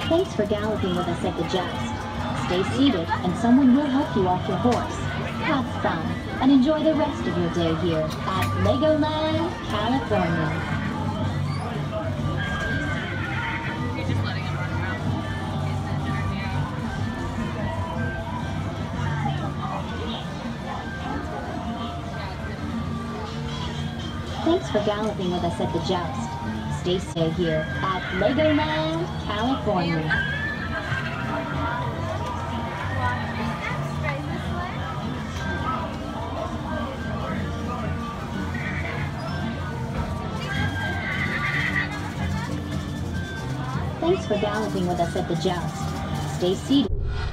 Thanks for galloping with us at the joust. Stay seated and someone will help you off your horse. Have fun and enjoy the rest of your day here at Legoland, California. Thanks for galloping with us at the joust. Stay here at Legoland, California. Thanks for galloping with us at the joust. Stay seated.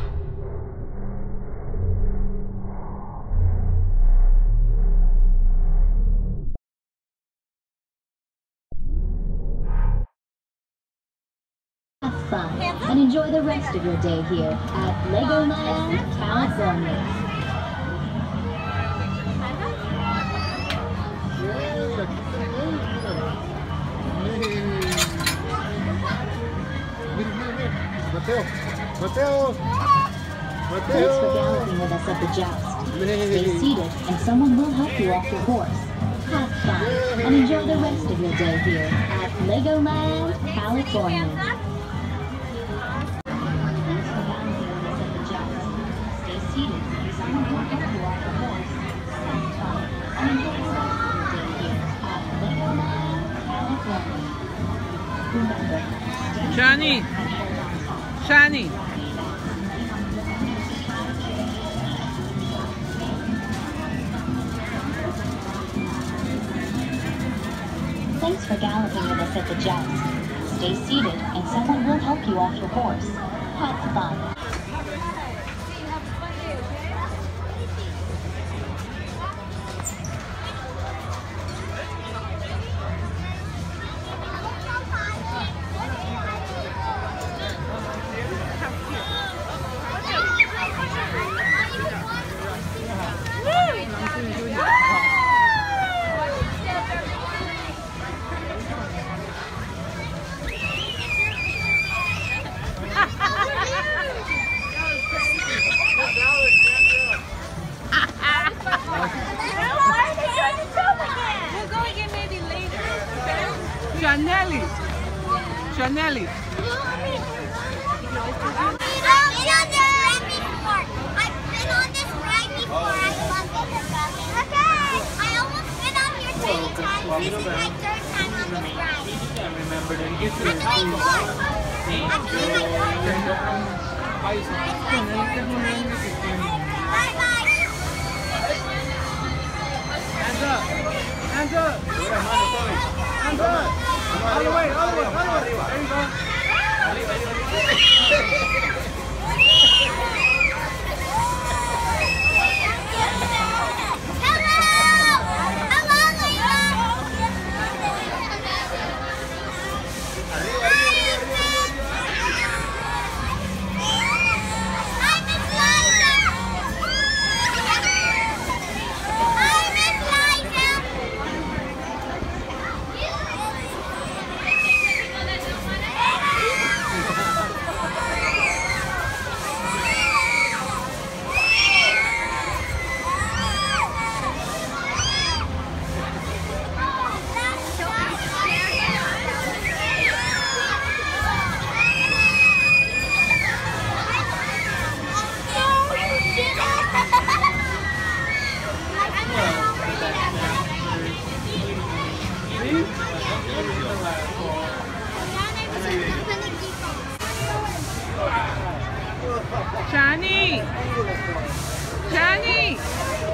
Have fun and enjoy the rest of your day here at Legoland, California. Mateo! Thanks for galloping with us at the joust. Stay seated and someone will help you off your horse. Have fun and enjoy the rest of your day here at Legoland, California. Thanks for galloping with us at the joust. Stay seated and someone will help you off your horse. Have fun and enjoy the rest of your day here at Legoland, California. Remember, Shani! Thanks for galloping with us at the joust. Stay seated and someone will help you off your horse. Have fun. Shanelys. I've been on this ride before. I love it. Okay. I almost been on here 10 times. This is my third time on this ride. I remember that. I'm doing good. I'm doing good. Bye-bye. Hands up! Hands up! Hands up! All the way, all the way, all the way. There you go. Shani! Shani!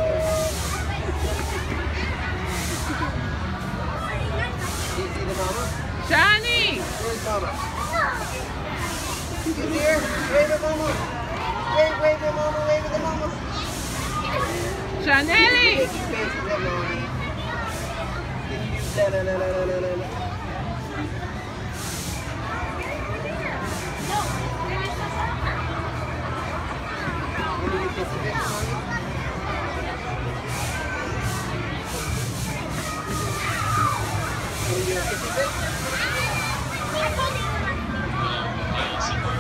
Shani! Where's Mama? She's here. Wave at Mama. Wave at Mama. Wave at the Mama. Shanelys! Thank you.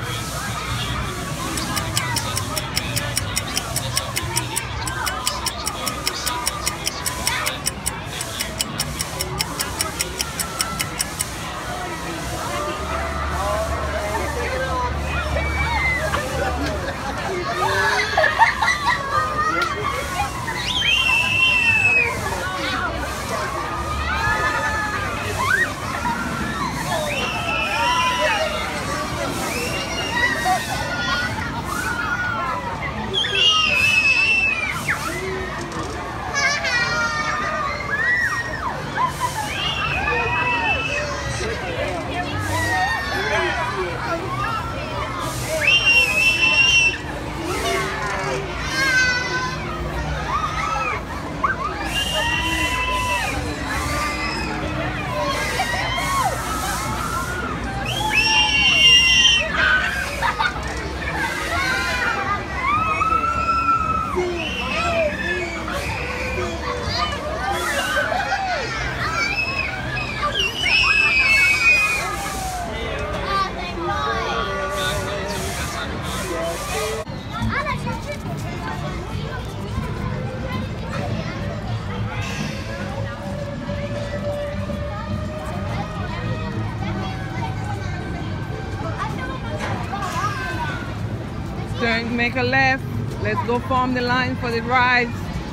make a left. Let's go form the line for the rides.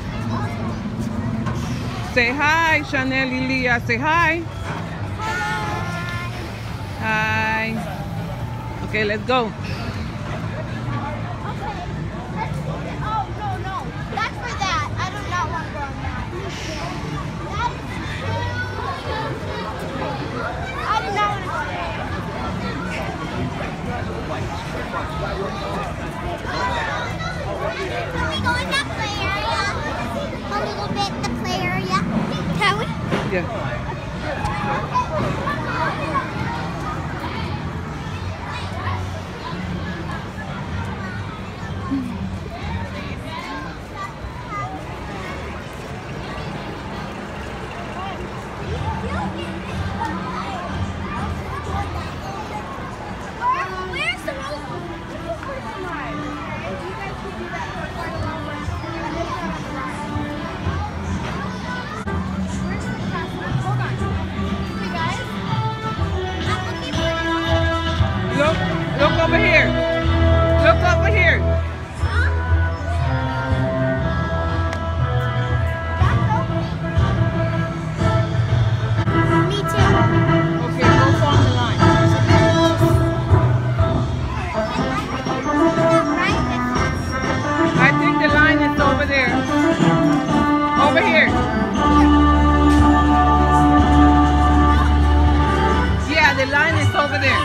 Say hi, Shanelys, Leah. Say hi. Hi. Okay, let's go. Okay, let's go. Oh, no. That's for that. I do not want to go on that. I do not want to go there. Can we go in that play area? A little bit, the play area. Can we? Yeah. Where's the rope? Look over here. Look over here. Me too. Okay, go form the line. I think the line is over there. Over here. Yeah, the line is over there.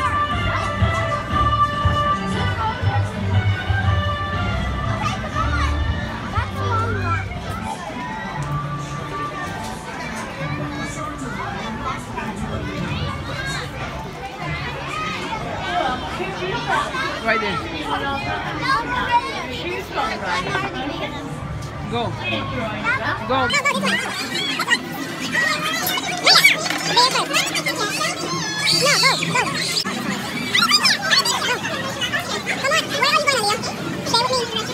Right there. Go. Go. Come on, where are you going, Leah? Stay with me.